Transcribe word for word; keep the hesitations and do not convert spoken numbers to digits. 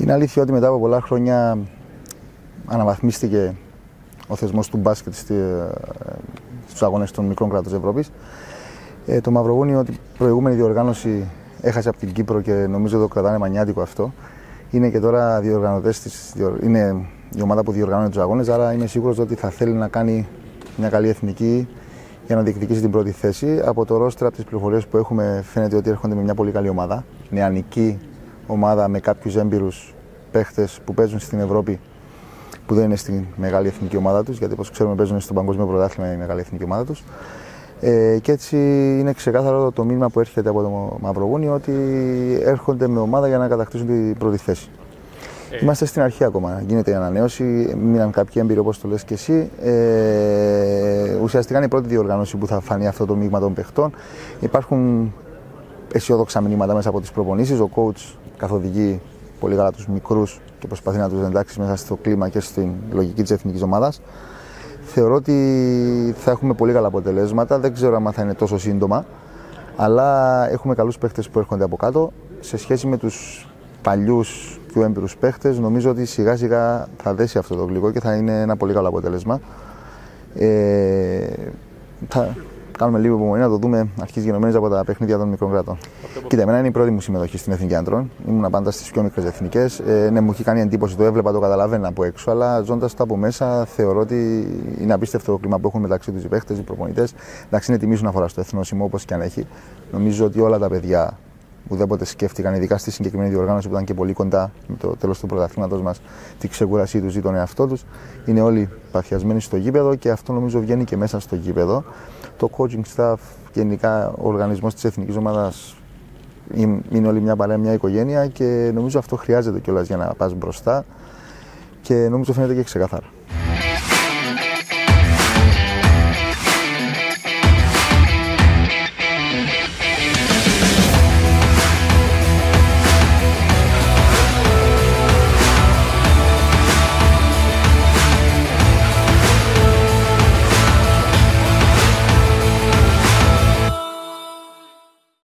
Είναι αλήθεια ότι μετά από πολλά χρόνια αναβαθμίστηκε ο θεσμός του μπάσκετ στους αγώνες των μικρών κράτων της Ευρώπης. Ε, το Μαυροβούνιο, την προηγούμενη διοργάνωση, έχασε από την Κύπρο και νομίζω το κρατάνε μανιάτικο αυτό. Είναι και τώρα διοργανωτές της, είναι η ομάδα που διοργανώνει τους αγώνες, άρα είμαι σίγουρος ότι θα θέλει να κάνει μια καλή εθνική για να διεκδικήσει την πρώτη θέση. Από το ρόστρα, από τις πληροφορίες που έχουμε, φαίνεται ότι έρχονται με μια πολύ καλή ομάδα. Νεανική ομάδα με κάποιους έμπειρους παίχτες που παίζουν στην Ευρώπη, που δεν είναι στη μεγάλη εθνική ομάδα τους, γιατί όπως ξέρουμε παίζουν στο παγκόσμιο πρωτάθλημα η μεγάλη εθνική ομάδα τους. Ε, και έτσι είναι ξεκάθαρο το μήνυμα που έρχεται από το Μαυροβούνιο ότι έρχονται με ομάδα για να κατακτήσουν την πρώτη θέση. Ε. Είμαστε στην αρχή ακόμα. Γίνεται η ανανέωση, μείναν κάποιοι έμπειροι όπως το λες και εσύ. Ε, ουσιαστικά είναι η πρώτη διοργάνωση που θα φανεί αυτό το μείγμα των παιχτών. Υπάρχουν αισιόδοξα μηνύματα μέσα από τις προπονήσεις. Ο coach καθοδηγεί πολύ καλά τους μικρούς και προσπαθεί να τους εντάξει μέσα στο κλίμα και στην λογική της εθνικής ομάδας. Θεωρώ ότι θα έχουμε πολύ καλά αποτελέσματα. Δεν ξέρω αν θα είναι τόσο σύντομα, αλλά έχουμε καλούς παίχτες που έρχονται από κάτω. Σε σχέση με τους παλιούς πιο έμπειρους παίχτες, νομίζω ότι σιγά σιγά θα δέσει αυτό το γλυκό και θα είναι ένα πολύ καλό αποτέλεσμα. Ε, θα κάνουμε λίγο υπομονή να το δούμε αρχής γενομένης από τα παιχνίδια των μικρών κρατών. Κοίτα, εμένα είναι η πρώτη μου συμμετοχή στην Εθνική Αντρών. Ήμουν πάντα στις πιο μικρές εθνικές. Ε, ναι, μου είχε κάνει εντύπωση, το έβλεπα, το καταλαβαίνα από έξω, αλλά ζώντας το από μέσα θεωρώ ότι είναι απίστευτο το κλίμα που έχουν μεταξύ τους οι παίχτες, οι προπονητές. Εντάξει, είναι τιμή σου να φοράς το εθνόσημο όπως και αν έχει. Νομίζω ότι όλα τα παιδιά ουδέποτε σκέφτηκαν, ειδικά στη συγκεκριμένη διοργάνωση που ήταν και πολύ κοντά με το τέλος του πρωταθλήματος μας, την ξεκούρασή τους ή τον εαυτό τους. Είναι όλοι παθιασμένοι στο γήπεδο και αυτό νομίζω βγαίνει και μέσα στο γήπεδο. Το coaching staff, γενικά ο οργανισμός της εθνικής ομάδας είναι όλη μια παρέα, μια οικογένεια και νομίζω αυτό χρειάζεται κιόλας για να πας μπροστά και νομίζω φαίνεται και ξεκάθαρα.